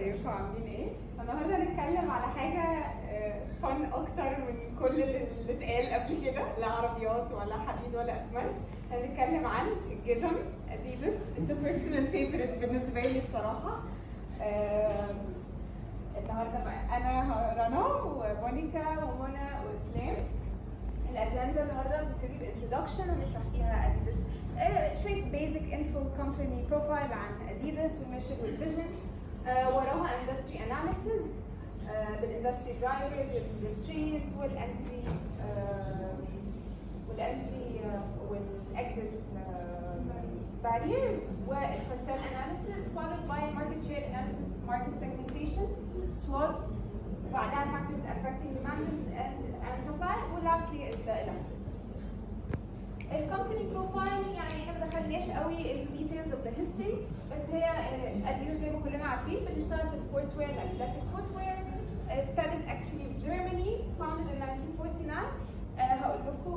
ازيكم عاملين ايه؟ النهارده هنتكلم على حاجه فن اكتر من كل اللي اتقال قبل كده، لا عربيات ولا حديد ولا اسمنت. هنتكلم عن الجزم اديداس. اتس ا بيرسونال فيفورت بالنسبه لي الصراحه. النهارده بقى انا رنا ومونيكا ومنى واسلام. الاجنده النهارده بنبتدي بانترودكشن ونشرح فيها اديداس، شويه بيزك انفو كومباني بروفايل عن اديداس والميشن والفيجن. وراها اندستري اناليسيز بالاندستري درايفرز والاندستريز والانتري والاكزيت barriers والكوستال اناليسيز followed by market share analysis, market segmentation, SWOT, وبعدها factors affecting demand and supply, ولastly is the elasticity. الكومباني بروفايل يعني احنا ما دخلناش قوي into details of the history، بس هي اديداس زي ما كلنا عارفين بتشتغل في السبورتس وير الاثليتيك فوت وير. ابتدت actually في جيرماني founded in 1949. هقول لكم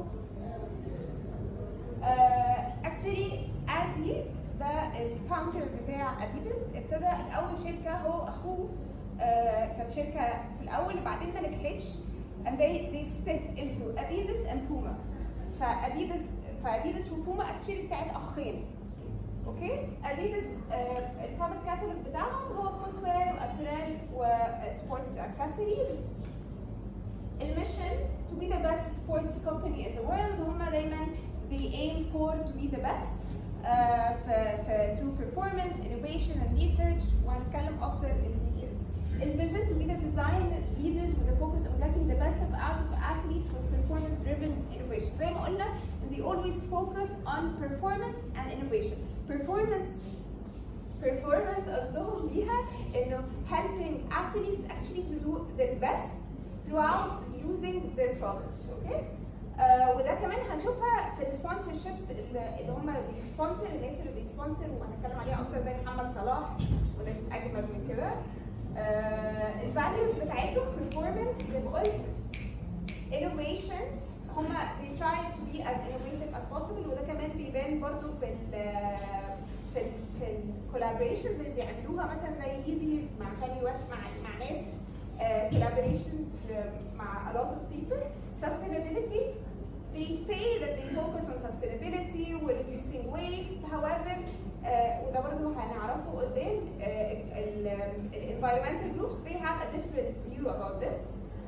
actually ادي ده الفاوندر بتاع اديداس. ابتدى الاول شركه هو اخوه، كانت شركه في الاول بعدين ما نجحتش and they split into اديداس and Puma. فاديداس وبوما اكشلي بتاعت اخين. اوكي، اديداس البرودكت كاتالوج بتاعهم هو فوت وير وابريل وسبورتس اكسسوارز. الميشن to be the best sports company in the world. هم دايما they aim for to be the best through performance, innovation and research. وهنتكلم اكتر in details. الفيجن to be the design leaders with a focus on getting the best out of athletes with performance driven innovation. زي ما قلنا they always focus on performance and innovation. performance قصدهم بيها انه helping athletes actually to do their best throughout using their products. اوكي؟ وده كمان هنشوفها في السبونسرشيبس اللي هم بيسبونسر، الناس اللي بيسبونسر وهنتكلم عليها اكتر زي محمد صلاح وناس اجمل من كده. الفاليوز بتاعتهم performance زي ما قلت، innovation. هما they try to be as innovative as possible، وده كمان بيبان برضو في الكولابوريشنز اللي بيعملوها مثلا زي ايزيز مع كاني ويست مع ناس، collaborations مع a lot of people. Sustainability, they say that they focus on sustainability و reducing waste. However, وده برضه هنعرفه قدام، environmental groups they have a different view about this.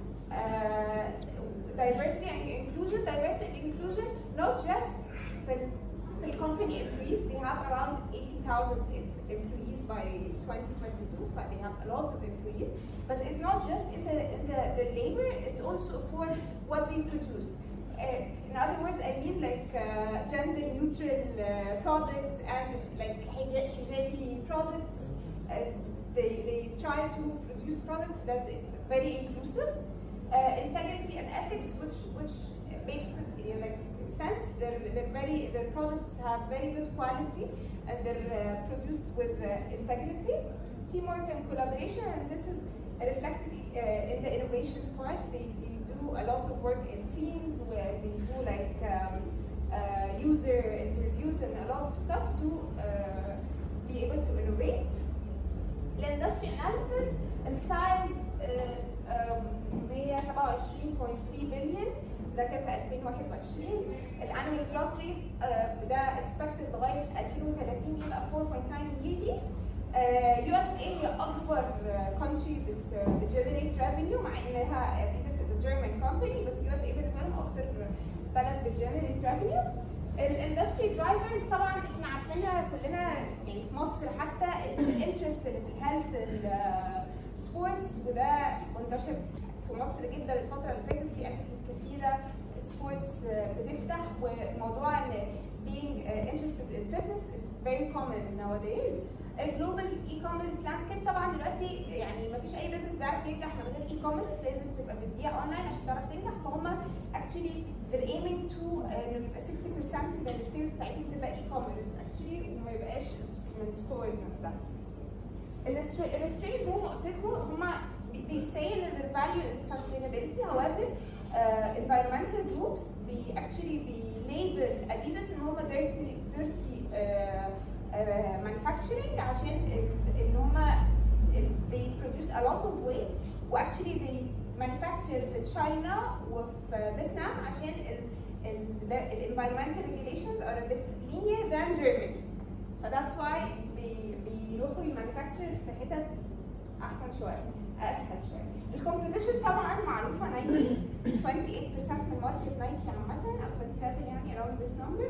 Diversity and inclusion, not just for company employees. They have around 80,000 employees by 2022, but they have a lot of employees. But it's not just in the labor; it's also for what they produce. In other words, I mean like gender neutral products and like hijabi products. They try to produce products that are very inclusive. Integrity and ethics, which makes like sense. Their products have very good quality and they're produced with integrity. Teamwork and collaboration, and this is reflected in the innovation part. They do a lot of work in teams where they do like user interviews and a lot of stuff to be able to innovate. Industry analysis and size 127.3 بليون، ده كان في 2021. الانوال جروث ريت ده اكسبكتد لغايه 2030 يبقى 4.9 مليون. يو اس اي هي اكبر كونتري بتجنريت ريفينيو، مع انها اديداس از جيرمان كومباني، بس يو اس اي بالنسبه لهم اكتر بلد بتجنريت ريفينيو. الاندستري درايفرز طبعا احنا عارفينها كلنا، يعني في مصر حتى الانترست اللي في الهيلث السبورتس، وده منتشر في مصر جدا الفتره اللي فاتت. في اكتيفيتيز كتيره سبورتس بتفتح، وموضوع ان being interested in fitness is very common nowadays. الجلوبال اي كوميرس لاندسكيب طبعا دلوقتي يعني ما فيش اي بزنس بيعرف ينجح من غير اي كوميرس، لازم تبقى بتبيع اونلاين عشان تعرف تنجح. فهم actually they're aiming to انه يبقى 60% من السيلز بتاعتهم تبقى اي كوميرس actually، وما يبقاش من ستورز نفسها. الريسترينز زي ما قلت لكم هم they say that their value is sustainability. However, environmental groups actually label Adidas ان هم dirty manufacturing عشان ان هم they produce a lot of waste واكشلي they manufacture في تشاينا وفي فيتنام عشان ال environmental regulations are a bit lenient than Germany. فذاتس واي بيروحوا يمانيفاكتشر في حتت احسن شويه اسهل شويه. الكومبيتيشن طبعا معروفه نايكي 28% من ماركت نايكي عامه او 27 يعني around this number.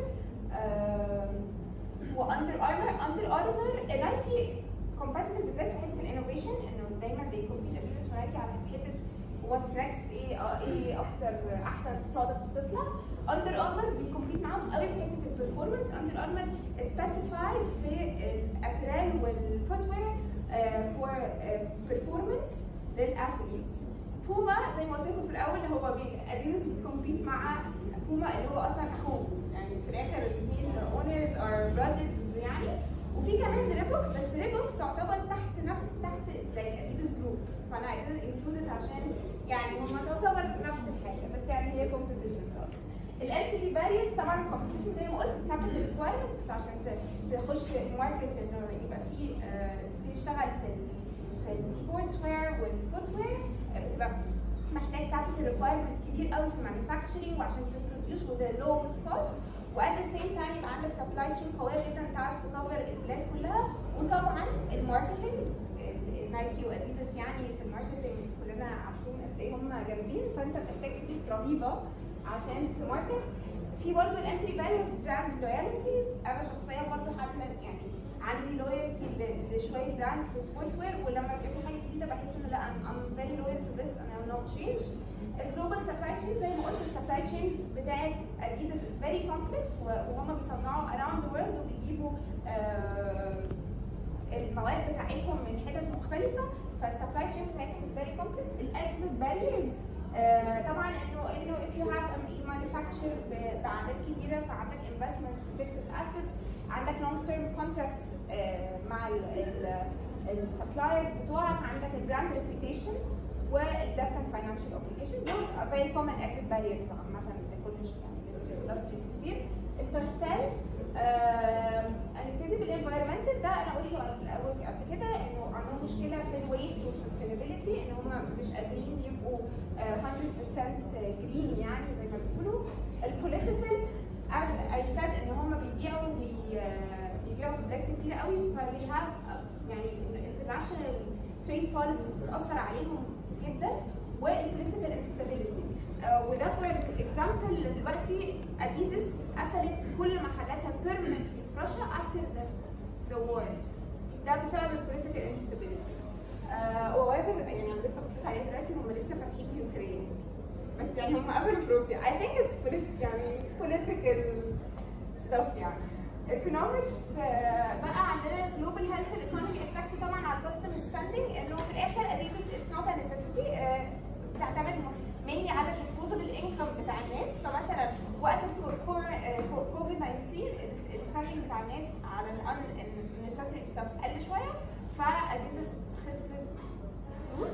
واندر ارمر نايكي كومبيتيتيف بالذات في حته الانوفيشن انه دايما بيكمبيت اديداس ونايكي على حته واتس نيكست ايه اكتر احسن برودكتس تطلع. اندر ارمر بيكمبيت معاهم قوي في حته البرفورمانس. اندر ارمر سبيسيفايد في الابرال والفوتوير فور برفورمانس للاثليتس. بوما زي ما قلت لكم في الاول هو اديداس بتكمبيت مع بوما اللي هو اصلا اخوه يعني في الاخر الاثنين اونرز ار برادرز يعني. وفي كمان ريبوك بس ريبوك تعتبر تحت اديداس جروب فانا اديداس انكلودد عشان يعني هما تعتبر نفس الحاجه بس يعني هي كومبيتيشن. الانتري باريرز طبعا الكومبيتيشن زي ما قلت كابيتال ريكوايرمنتس عشان تخش ماركت انه يبقى في تشتغل في السبورتس وير والفوت وير بتبقى محتاج كابيتال ريكوايرمنت كبير قوي في المانيفاكتشرنج وعشان تبروديوس وذ لوست كوست وات ذا سيم تايم يبقى عندك سبلاي تشين قويه جدا تعرف تكفر البلاد كلها. وطبعا الماركتنج نايكي واديداس يعني في الماركتنج كلنا عارفين قد ايه هم جامدين فانت بتحتاج فلوس رهيبه عشان تماركت. في برضه الانتري باريرز براند لويالتيز. انا شخصيا برضه حد يعني عندي لويالتي لشويه براندز في سبورت وير ولما بيبقى في حاجه جديده بحس ان لا I'm very loyal to this and I will not change. الجلوبال سبلاي تشين زي ما قلت السبلاي تشين بتاعت اديداس از فيري كومبلكس وهم بيصنعوا around the world وبيجيبوا المواد بتاعتهم من حتت مختلفه فالسبلاي تشين بتاعتهم از فيري كومبلكس. الاكزيت باريرز طبعا انه if you have a manufacture باعداد كبيره فعندك investment في fixed assets عندك long term contracts مع السبلايرز بتوعك عندك البراند ريبيوتيشن والديت اند فاينانشال اوبليجيشن دول very common exit barriers عامه لكل يعني الاندستريز كتير. الباستيل هنبتدي بالانفايرمنتال ده انا قلت قبل كده انه عندهم مشكله في الويست والسستينابيلتي ان هم مش قادرين يبقوا 100% جرين يعني زي ما بيقولوا. البوليتيكال as I said ان هم بيبيعوا في بلاد كتير قوي فلي هاف يعني international trade policies بتاثر عليهم جدا. والبوليتيكال انستابيليتي وده فور اكزامبل دلوقتي اديداس قفلت كل محلاتها permanently في رشا after the war ده بسبب البوليتيكال انستابيليتي. however يعني انا لسه بصيت عليه دلوقتي هم لسه فاتحين في اوكرانيا بس يعني هم قفلوا في روسيا. I think it's يعني political stuff يعني. economics بقى عندنا global health and economic effect طبعا على customer spending انه في الاخر اديداس it's not a necessity بتعتمد mainly على disposable income بتاع الناس. فمثلا وقت كوفيد 19 الspending بتاع الناس على unnecessary stuff قل شويه فاديداس خسرت فلوس.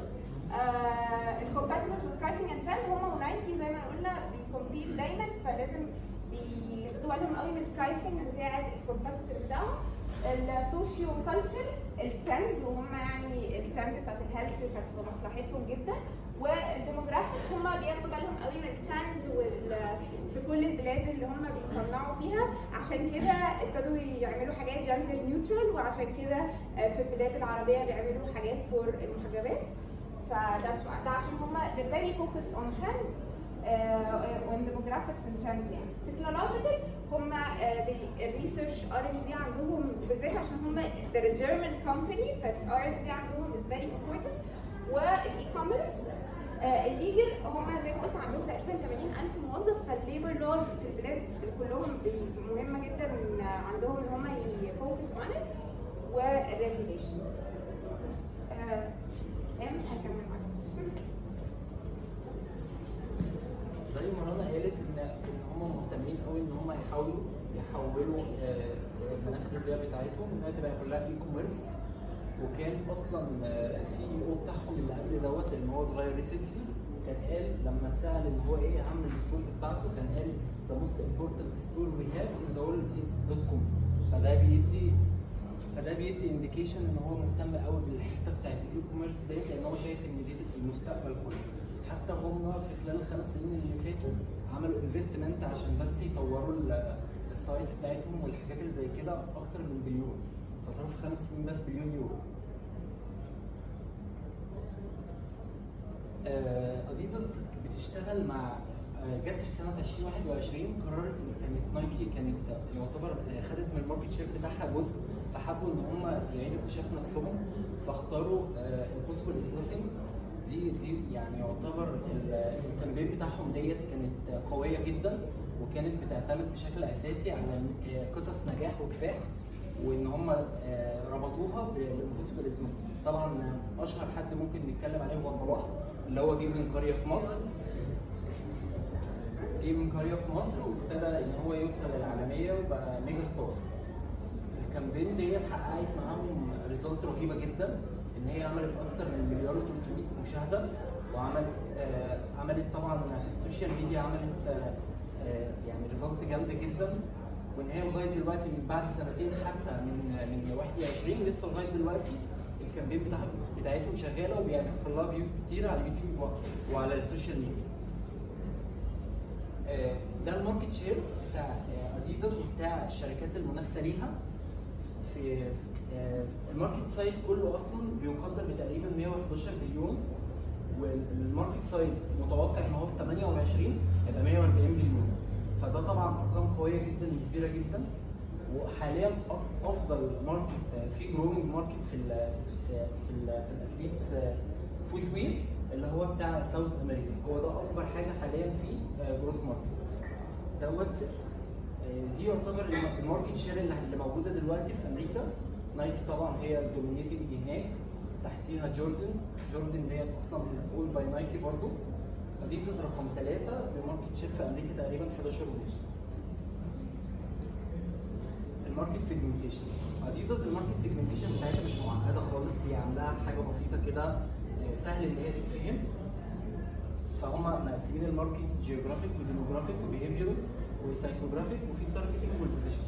الكومباتبلز والبرايسنج اند ترند هم ونايكي زي ما قلنا بيكمبيت دايما فلازم بياخدوا بالهم قوي من البرايسنج بتاع الكومباتيتور بتاعهم. السوشيو كلتشر الترندز وهم يعني الترند بتاعت الهيلث كانت في مصلحتهم جدا. والديموغرافيكس هم بياخدوا بالهم قوي من الترندز في كل البلاد اللي هم بيصنعوا فيها عشان كده ابتدوا يعملوا حاجات جندر نيوترال وعشان كده في البلاد العربيه بيعملوا حاجات فور المحجبات. ده عشان هم they're very focused on trends on demographics and trends يعني. technological هم الريسيرش R&D عندهم بالذات عشان هم they're a German company فال R&D عندهم is very important. والاي كوميرس الليجل هم زي ما قلت عندهم تقريبا 80,000 موظف فالليبر لوز في البلاد كلهم مهمه جدا عندهم ان هم يفوكس اون ات. والريجوليشن هكمل معاكم. زي ما رنا قالت ان هم مهتمين قوي ان هم يحولوا منافذ البيع بتاعتهم انها تبقى كلها اي كوميرس. وكان اصلا السي اي او بتاعهم اللي قبل دوت ان هو اتغير ريسنتلي كان قال لما اتسال ان هو ايه اهم الستورز بتاعته كان قال ذا موست امبورتنت ستور وي هاف ان ذا وورلد از .com. فده بيدي فده بيدي انديكيشن ان هو مهتم قوي بالحته بتاعت الاي كوميرس ديت، لان هو شايف ان دي المستقبل كله. حتى هم في خلال ال5 سنين اللي فاتوا عملوا انفستمنت عشان بس يطوروا السايتس بتاعتهم والحاجات اللي زي كده اكتر من بليون، فصرفوا في 5 سنين بس بليون يورو. اديداس بتشتغل مع جت في سنه 2021 قررت ان كانت نايكي كانت يعتبر خدت من الماركت شير بتاعها جزء، فحبوا ان هم يعيدوا اكتشاف نفسهم، فاختاروا امبوسيبل از ناثينج. دي يعني يعتبر الكامبين بتاعهم ديت كانت قويه جدا، وكانت بتعتمد بشكل اساسي على قصص نجاح وكفاح، وان هم ربطوها بالامبوسيبل از ناثينج. طبعا اشهر حد ممكن نتكلم عليه هو صلاح، اللي هو جه من قريه في مصر، وابتدى ان هو يوصل للعالميه وبقى ميجا ستار. الكامبين ديت حققت معاهم ريزلت رهيبه جدا، ان هي عملت اكتر من 1.3 مليار مشاهده، وعملت طبعا في السوشيال ميديا عملت يعني ريزلت جامده جدا، وان هي لغايه دلوقتي من بعد سنتين حتى من 21 لسه لغايه دلوقتي الكامبين بتاعتهم شغاله وبيحصل لها فيوز كتير على اليوتيوب وعلى السوشيال ميديا. ده الماركت شير بتاع اديداس وبتاع الشركات المنافسه ليها. في الماركت سايز كله اصلا بيقدر بتقريبا 111 بليون، والماركت سايز متوقع ان هو في 28 يبقى 140 بليون، فده طبعا ارقام قويه جدا وكبيره جدا. وحاليا افضل ماركت في جروينج ماركت في الاثليتس فوت وير اللي هو بتاع ساوث امريكا، هو ده اكبر حاجه حاليا في جروس ماركت دوت. دي يعتبر الماركت شير اللي موجوده دلوقتي في امريكا. نايكي طبعا هي الدومينيتنج هناك، تحتيها جوردن ديت اصلا اول باي نايكي برضو. اديداس رقم 3 بماركت شير في امريكا تقريبا 11.5. الماركت سيجمنتيشن، اديداس الماركت سيجمنتيشن بتاعتها مش معقده خالص، هي عاملاها حاجه بسيطه كده سهل ان هي تتفهم. فهم مقسمين الماركت جيوغرافيك وديموغرافيك وبيهيفيرال وسايكوجرافيك وفي التارجتنج والبوزيشن.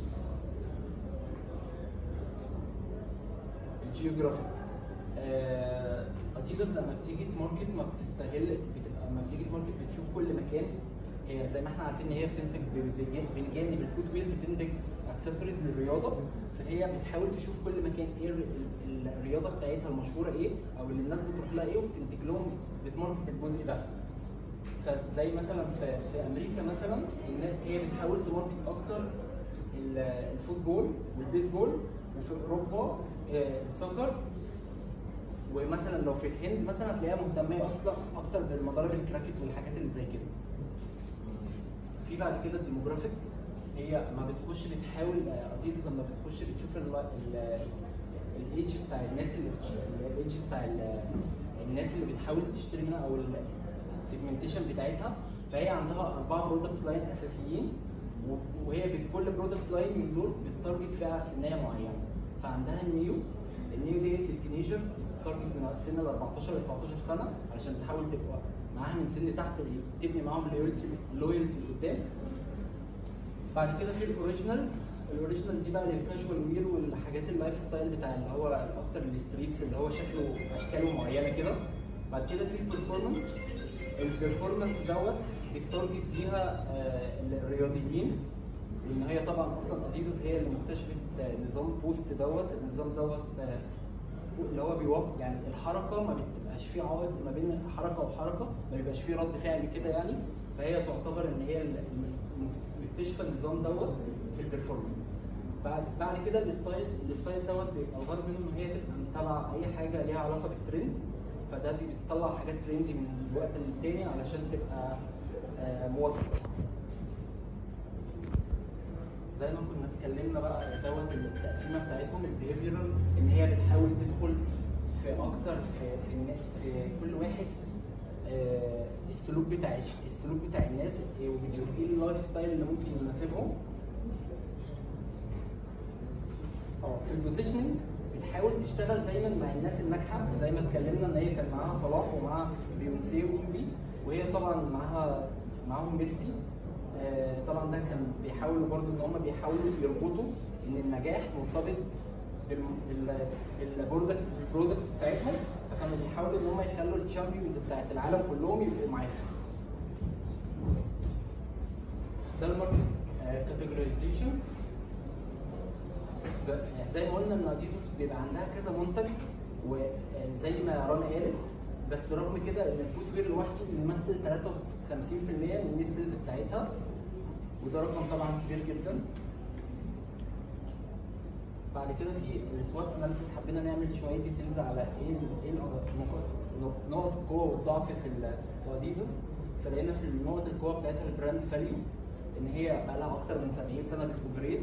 الجيوغرافيك اديداس لما بتيجي تماركت ما بتستغل، بتبقى لما بتيجي تماركت بتشوف كل مكان. هي زي ما احنا عارفين ان هي بتنتج بجانب الفوت وير بتنتج اكسسوارز للرياضه، فهي بتحاول تشوف كل مكان ايه الرياضه بتاعتها المشهوره ايه او اللي الناس بتروح لها ايه، وبتنتج لهم بتماركت الجزء ده. فزي مثلا في امريكا مثلا هي بتحاول تماركت اكتر الفوتبول والبيسبول، وفي اوروبا السكر، ومثلا لو في الهند مثلا هتلاقيها مهتمه اصلا اكتر بالمضارب الكراكت والحاجات اللي زي كده. في بعد كده الديموغرافيكس، هي ما بتخش بتحاول اديداس لما بتخش بتشوف الايدج بتاع الناس الايدج بتاع الناس اللي بتحاول تشتري منها او السيجمنتيشن بتاعتها. فهي عندها 4 برودكتس لاين اساسيين، وهي بكل برودكت لاين من دول بتارجت فئه سنيه معينه. فعندها النيو ديت للتينيجرز، بتارجت من سن ال 14 ل 19 سنه علشان تحاول تبقى معاها من سن تحت تبني معاهم اللويالتي لقدام. بعد كده في الاوريجينال دي بقى للكاجوال وير والحاجات اللايف ستايل بتاع اللي هو اكتر الستريتس اللي هو اشكاله معينه كده. بعد كده في البرفورمانس دوت بتارجت بيها الرياضيين، لان هي طبعا اصلا اديداس هي اللي مكتشفت نظام بوست دوت. النظام دوت اللي هو بيوقف يعني الحركه ما بتبقاش فيه عائق ما بين حركه وحركه، ما بيبقاش فيه رد فعل كده يعني. فهي تعتبر ان هي مكتشفه النظام دوت في البرفورمانس. بعد كده الستايل دوت بيبقى غرض منه ان هي تبقى متابعه اي حاجه ليها علاقه بالترند، فده بتطلع حاجات ترندي من الوقت للتاني علشان تبقى مواكبه. زي ما كنا اتكلمنا بقى دوت التقسيمه بتاعتهم البيهيفيرال، ان هي بتحاول تدخل في اكتر في كل واحد السلوك بتاع الناس، وبتشوف ايه اللايف ستايل اللي ممكن يناسبهم. في البوزيشننج بتحاول تشتغل دايما مع الناس الناجحه، زي ما اتكلمنا ان هي كان معاها صلاح ومعاها بيونسي وامبي، وهي طبعا معاهم ميسي. طبعا ده كان بيحاولوا برضو ان هم بيحاولوا يربطوا ان النجاح مرتبط البرودكتس بتاعتهم، فكانوا بيحاولوا ان هم يخلوا الشامبيونز بتاعت العالم كلهم يبقوا معاهم. ده الماركت كاتيجورايزيشن. زي ما قلنا ان اديداس بيبقى عندها كذا منتج، وزي ما رنا قالت، بس رغم كده ان الفوت وير لوحده بيمثل 53% من النت سيلز بتاعتها، وده رقم طبعا كبير جدا. بعد كده في السوات اناليسيس حبينا نعمل شويه ديتيلز على ايه نقط القوه والضعف في اديداس. فلقينا في نقط القوه بتاعتها البراند فاليو، ان هي بقى لها اكتر من 70 سنه بتوبريت،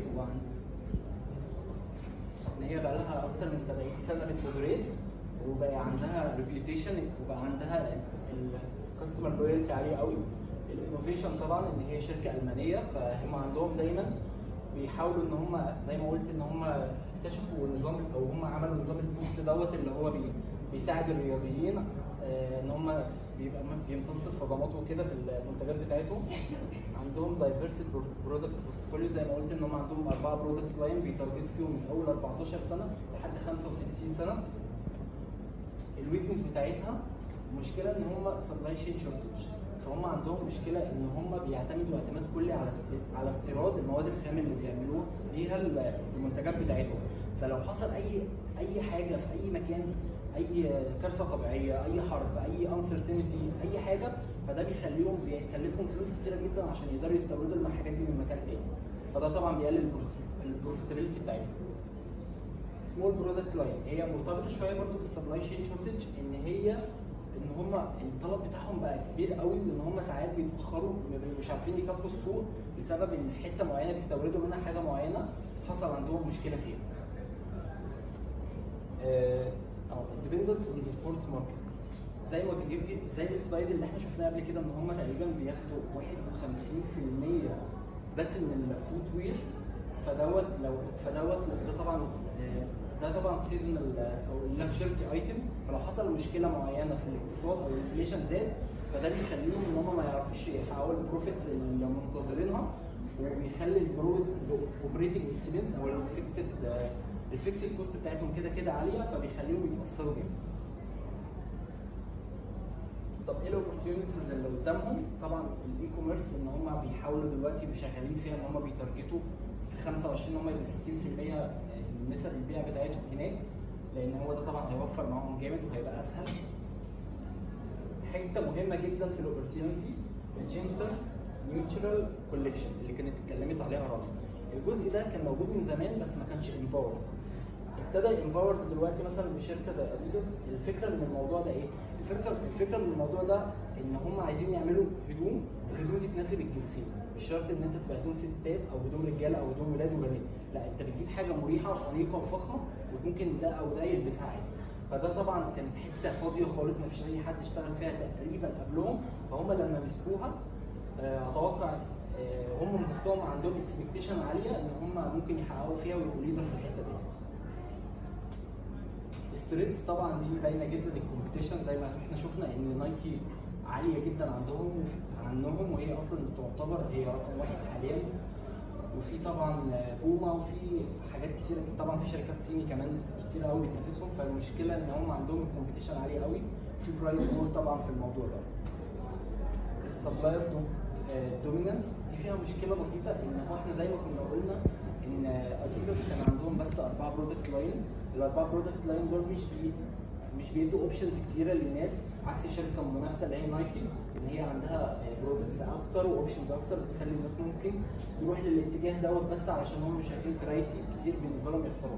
وبقى عندها ريبيوتيشن، وبقى عندها الكاستمر لويالتي عاليه قوي. الانوفيشن طبعا ان هي شركه المانيه، فهم عندهم دايما بيحاولوا ان هم زي ما قلت ان هم اكتشفوا نظام، او هم عملوا نظام البوست دوت اللي هو بيساعد الرياضيين ان هم بيبقى بيمتص الصدمات وكده في المنتجات بتاعتهم. عندهم دايفرسيتي برودكت بورتفوليو، زي ما قلت ان هم عندهم 4 برودكتس لاين بيتارجتوا فيهم من اول 14 سنه لحد 65 سنه. الويكنس بتاعتها مشكله ان هم سبلاي شين شورتج، فهم عندهم مشكله ان هم بيعتمدوا اعتماد كلي على استيراد المواد الخام اللي بيعملوها بيها المنتجات بتاعتهم. فلو حصل اي حاجه في اي مكان، اي كارثه طبيعيه، اي حرب، اي انسرتينتي، اي حاجه، فده بيكلفهم فلوس كتيره جدا عشان يقدروا يستوردوا الحاجات دي من مكان تاني. فده طبعا بيقلل البروفيتابيلتي بتاعتهم. سمول برودكت لاين هي مرتبطه شويه برضو بالسبلاي شين شورتج، ان هم الطلب بتاعهم بقى كبير قوي، ان هم ساعات بيتاخروا، مش عارفين يكفوا السوق بسبب ان في حته معينه بيستوردوا منها حاجه معينه حصل عندهم مشكله فيها. ديبندنس اون ذا سبورتس ماركت، زي السلايد اللي احنا شفناه قبل كده، ان هم تقريبا بياخدوا 51% بس من الفوت وير. ده طبعا سيزونال او لاكشرتي ايتم، فلو حصل مشكله معينه في الاقتصاد او الانفليشن زاد، فده بيخليهم ان هم ما يعرفوش يحققوا البروفيتس اللي منتظرينها، وبيخلي الاوبريتنج اكسبنس او الفيكسد كوست بتاعتهم كده عاليه، فبيخليهم يتاثروا بيها. طب ايه الاوبورتيونيتيز اللي قدامهم؟ طبعا الاي كوميرس ان هم بيحاولوا دلوقتي شغالين فيها ان هم بيتارجتوا في 25 ان هم يبقوا 60% من نسب البيع بتاعتهم هناك، لان هو ده طبعا هيوفر معاهم جامد وهيبقى اسهل. حته مهمه جدا في الاوبورتيونيتي الجنتر نيوترال كولكشن اللي كانت اتكلمت عليها رنا. الجزء ده كان موجود من زمان بس ما كانش امباور، ابتدى امباور دلوقتي مثلا بشركه زي اديداس. الفكره من الموضوع ده ايه؟ الفكره من الموضوع ده ان هم عايزين يعملوا الهدوم دي تناسب الجنسين، مش شرط ان انت تبقى هدوم ستات او هدوم رجاله او هدوم ولاد وبنات، لا انت بتجيب حاجه مريحه وانيقه وفخمه وممكن ده او ده يلبسها عادي. فده طبعا كانت حته فاضيه خالص، ما فيش اي حد اشتغل فيها تقريبا قبلهم، فهم لما مسكوها اتوقع هم نفسهم عندهم اكسبكتيشن عاليه ان هم ممكن يحققوا فيها ويبقوا ليدر في الحته دي. الثريدز طبعا دي باينه جدا الكومبيتيشن، زي ما احنا شفنا ان نايكي عاليه جدا عنهم، وهي اصلا تعتبر هي رقم واحد حاليا. وفي طبعا بوما، وفي حاجات كتيره، طبعا في شركات صيني كمان كتير قوي بتنافسهم، فالمشكله ان هم عندهم الكومبيتيشن عاليه قوي، في برايس وور طبعا في الموضوع ده. السبلاير دومينانس دي فيها مشكله بسيطه، ان هو احنا زي ما كنا قلنا ان اديداس كان عندهم بس 4 برودكت لاين، ال4 برودكت لاين دول مش بيدوا اوبشنز كتيره للناس، عكس الشركه المنافسه اللي هي نايكي، ان هي عندها برودكتس اكتر واوبشنز اكتر، بتخلي الناس ممكن تروح للاتجاه دوت بس علشان هم شايفين فرايتي كتير بالنسبه لهم يختاروا.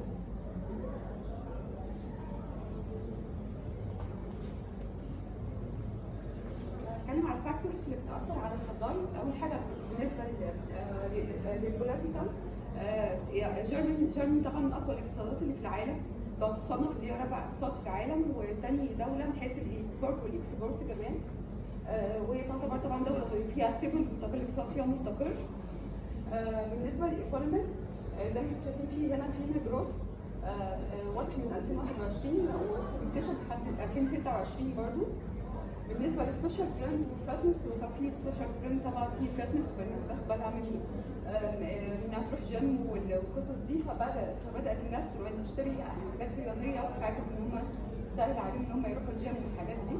هنتكلم على الفاكتورز اللي بتاثر على السبلاي. اول حاجه بالنسبه للبوليتيكال، جيرماني طبعا من اقوى الاقتصادات اللي في العالم، تصنف ان هي رابع اقتصاد في العالم، وثاني دوله من حيث الامبورت والاكسبورت كمان، وتعتبر طبعا دوله فيها ستيبل مستقر، الاقتصاد فيها مستقر. بالنسبه للايكونومي زي ما انتم شايفين في هنا في الجروس واضح من 2021 واكسبكتيشن لحد 2026 برضه. بالنسبه للسوشيال ترند والفتنس، وطبعا في السوشيال ترند طبعا في فتنس، والناس تاخد بالها من انها تروح جيم والقصص دي، فبدات الناس تروح تشتري حاجات رياضيه وتساعدهم ان هم تسهل عليهم ان هم يروحوا الجيم والحاجات دي.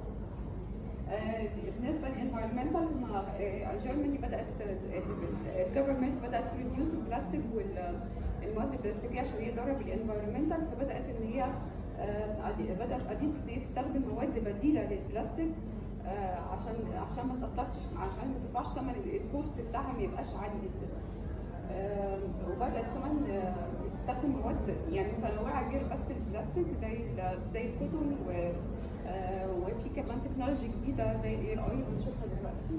بالنسبه للانفايرمنتال، جيرماني بدات الجفرمنت بدات تريديوس البلاستيك والمواد البلاستيكيه عشان هي ضاره بالانفايرمنتال، فبدات ان هي بدات اديداس دي تستخدم مواد بديله للبلاستيك عشان ما تاثرش، عشان ما ترفعش ثمن الكوست بتاعها ما يبقاش عالي جدا. وبدات كمان تستخدم مواد يعني متنوعه غير بس البلاستيك زي الكوتون، وفي كمان تكنولوجي جديده زي الاي اي اللي بنشوفها دلوقتي.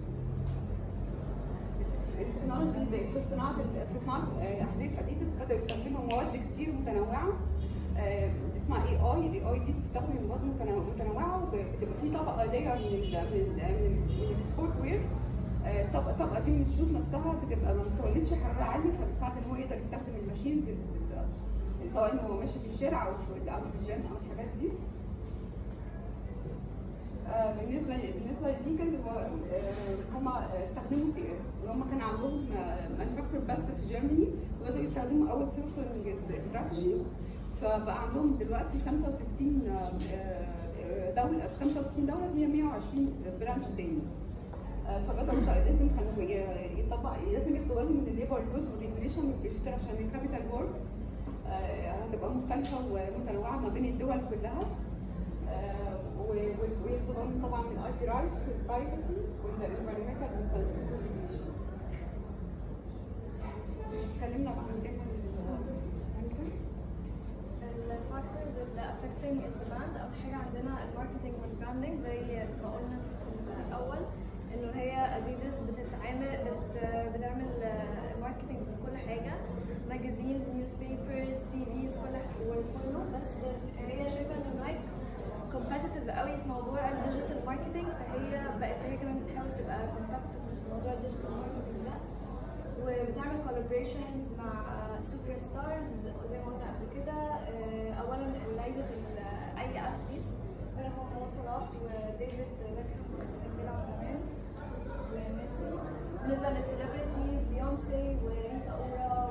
التكنولوجي زي في صناعه احذيه اديداس بداوا يستخدموا مواد كتير متنوعه اسمها الاي اي دي بتستخدم مواد متنوعه، وبتبقى في طبقه لاير من السبورت وير. الطبقه دي من الشوز نفسها بتبقى ما بتولدش حراره عاليه، فبتساعد ان هو يقدر يستخدم الماشين سواء هو ماشي في الشارع او في الجيم او الحاجات دي. بالنسبه للليجل هم استخدموا هم كان عندهم مانيفاكتشر بس في جيرماني، وبداوا يستخدموا اوت سورسنج استراتيجي، فبقى عندهم دلوقتي 65 دوله، 65 دوله هي 120 برانش تاني. فبداوا لازم كانوا لازم ياخدوا بالهم من الليبر لوز والريجوليشن والبريشتر عشان الكابيتال وورك هتبقى مختلفه ومتنوعه ما بين الدول كلها. وياخدوا بالهم طبعا من الاي بي رايتس والبرايفسي والانفايرمنتال ريسبونسبيلتي. اتكلمنا بقى عن كده الفاكتورز اللي affecting الديماند. اول حاجه عندنا الماركتنج والبراندنج زي ما قلنا في الاول، انه هي اديداس بتعمل ماركتنج في كل حاجه، ماجازينز، نيوز بيبرز، تي فيز، كله. بس هي شايفه ان نايك كومبتيتيف قوي في موضوع الديجيتال ماركتنج، فهي بقت هي كمان بتحاول تبقى كومبتيتيف في موضوع الديجيتال ماركتنج ده، وبتعمل كولابريشنز مع سوبر ستارز زي ما قلنا قبل كده. اولا لعيبه اي اثليتس منهم مو صلاح وديفيد بيكهام كان بيلعب زمان وميسي. بالنسبه للسليبرتيز بيونسي وريتا اورا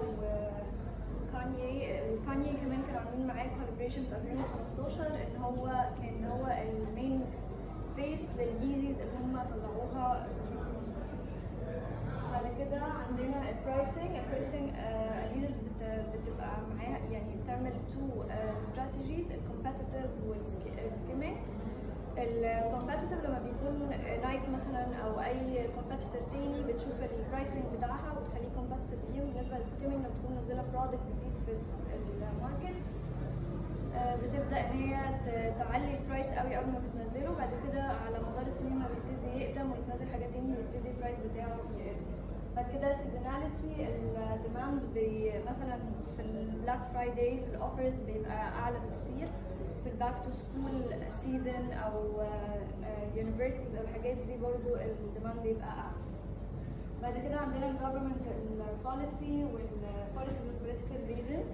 وكانيي كمان كانوا عاملين معاه كولابريشن في 2015، ان هو كان هو المين فيس لليزيز اللي هم طلعوها. بعد كده عندنا البرايسنج اديداس بتبقى معاها يعني بتعمل تو استراتيجيز، الكومبتيتيف والسكيمينج. الكومبتيتيف لما بيكون نايك مثلا او اي كومبتيتور تاني بتشوف البرايسنج بتاعها وتخليه كومبتيتيف ليه. وبالنسبه للسكيمينج لما تكون منزله برودكت جديد في الماركت بتبدا ان هي تعلي البرايس قوي اول ما بتنزله، بعد كده على مدار السنين ما بيبتدي يقدم ويتنزل حاجات تاني بيبتدي البرايس بتاعه يقل. بعد كده سيزوناليتي، الديماند مثلا في البلاك فرايداي في الاوفرز بيبقى اعلى بكتير، في الباك تو سكول سيزون او يونيفرسيتيز او الحاجات دي برضو الديماند بيبقى اعلى. بعد كده عندنا الجفرمنت البوليسي والبوليسي والبوليتيكال ريزونز.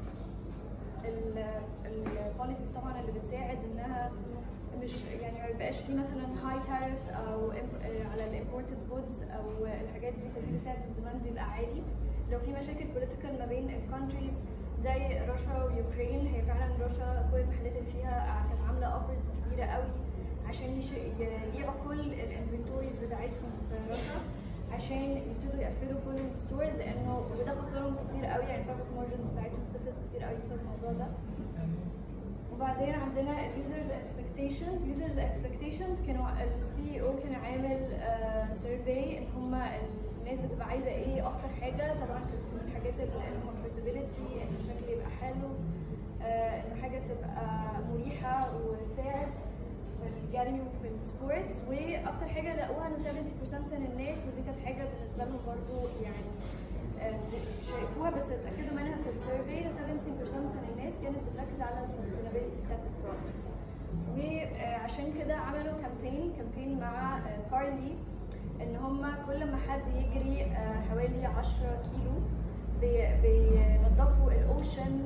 البوليسيز طبعا اللي بتساعد انها مش يعني ما يبقاش في مثلا هاي تاريفز او على الامبورتد جودز او الحاجات دي، فدي بتساعد الديماند يبقى عالي. لو في مشاكل بوليتيكال ما بين الكونتريز زي روسيا ويوكرين، هي فعلا روسيا كل المحلات اللي فيها كانت عامله اوفرز كبيره قوي عشان يبيعوا كل الانفنتوريز بتاعتهم في روسيا عشان يبتدوا يقفلوا كل الستورز، لانه وده خسرهم كتير قوي، يعني البروفيت مارجنز بتاعتهم خسرت كتير قوي بسبب الموضوع ده. وبعدين عندنا اليوزرز اكسبكتيشنز كانوا السي او كان عامل سيرفي ان هم الناس بتبقى عايزه ايه اكتر حاجه. طبعا من الحاجات الكومفورتابيلتي، ان الشكل يبقى حلو، ان حاجه تبقى مريحه وتساعد في الجري وفي السبورتس. واكتر حاجه لقوها ان 70% من الناس، ودي كانت حاجه بالنسبه لهم برضو يعني شايفوها بس اتاكدوا منها في السيرفي، 70% من الناس كانت بتركز على السستينابيلتي بتاعت البرودكت. وعشان كده عملوا كامبين مع كارلي ان هم كل ما حد يجري حوالي 10 كيلو بينظفوا الاوشن.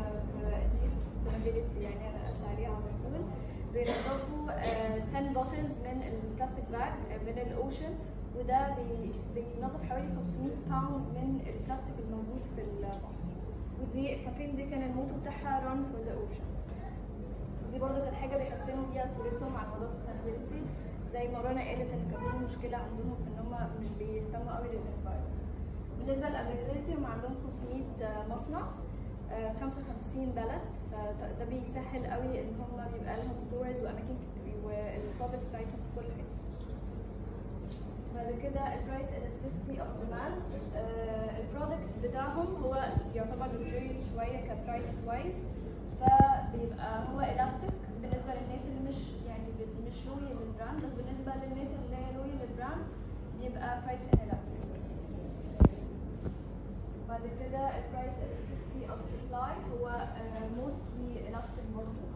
دي السستينابيلتي يعني انا قلت عليها على طول. بينظفوا 10 bottles من البلاستيك باج من الاوشن، وده بينظف حوالي 500 باوندز من البلاستيك الموجود في البحر. ودي الكامبين دي كان الموتو بتاعها run for the oceans. دي برضه كانت حاجه بيحسنوا بيها صورتهم على موضوع السستينابيلتي، زي ما رنا قالت ان كان في مشكله عندهم في ان هم مش بيهتموا قوي للانفايرمنت. بالنسبه للافيلابيلتي هم عندهم 500 مصنع في 55 بلد، فده بيسهل قوي ان هم بيبقى لهم ستورز واماكن والبروفيت بتاعتهم في كل حته. بعد كده البرايس elasticity of demand. البرودكت بتاعهم هو يعتبر luxurious شويه كبرايس وايز، فبيبقى هو elastic بالنسبه للناس اللي مش لوي للبراند، بس بالنسبه للناس اللي لوي للبراند بيبقى برايس inelastic. بعد كده البرايس elasticity of supply هو mostly elastic برضه.